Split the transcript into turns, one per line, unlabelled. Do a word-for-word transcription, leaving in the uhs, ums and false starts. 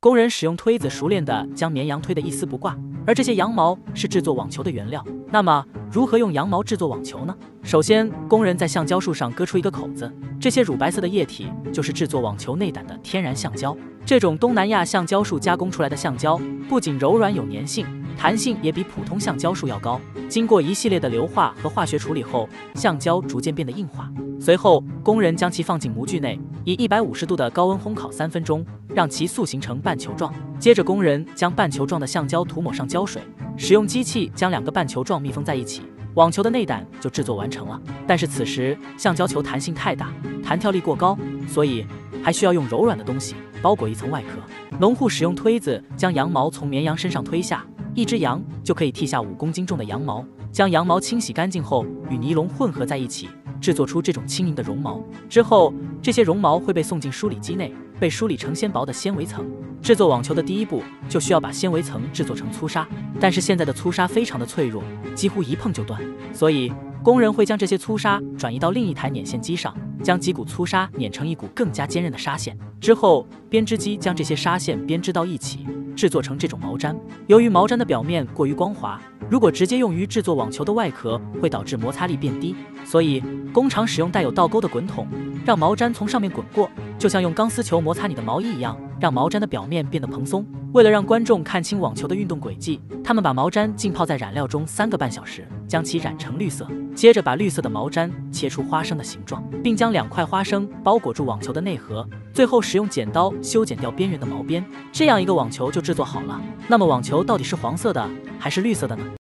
工人使用推子熟练地将绵羊推得一丝不挂，而这些羊毛是制作网球的原料。那么，如何用羊毛制作网球呢？首先，工人在橡胶树上割出一个口子，这些乳白色的液体就是制作网球内胆的天然橡胶。这种东南亚橡胶树加工出来的橡胶，不仅柔软有粘性，弹性也比普通橡胶树要高。经过一系列的硫化和化学处理后，橡胶逐渐变得硬化。随后，工人将其放进模具内，以一百五十度的高温烘烤三分钟，让其塑形成半球状。接着，工人将半球状的橡胶涂抹上胶水，使用机器将两个半球状密封在一起，网球的内胆就制作完成了。但是此时橡胶球弹性太大，弹跳力过高，所以还需要用柔软的东西包裹一层外壳。农户使用推子将羊毛从绵羊身上推下，一只羊就可以剃下五公斤重的羊毛。将羊毛清洗干净后，与尼龙混合在一起，制作出这种轻盈的绒毛。之后，这些绒毛会被送进梳理机内，被梳理成纤薄的纤维层。制作网球的第一步就需要把纤维层制作成粗纱，但是现在的粗纱非常的脆弱，几乎一碰就断，所以工人会将这些粗纱转移到另一台捻线机上，将几股粗纱碾成一股更加坚韧的纱线。之后，编织机将这些纱线编织到一起，制作成这种毛毡。由于毛毡的表面过于光滑，如果直接用于制作网球的外壳，会导致摩擦力变低，所以工厂使用带有倒钩的滚筒，让毛毡从上面滚过，就像用钢丝球摩擦你的毛衣一样，让毛毡的表面变得蓬松。为了让观众看清网球的运动轨迹，他们把毛毡浸泡在染料中三个半小时，将其染成绿色。接着把绿色的毛毡切出花生的形状，并将两块花生包裹住网球的内核，最后使用剪刀修剪掉边缘的毛边，这样一个网球就制作好了。那么网球到底是黄色的还是绿色的呢？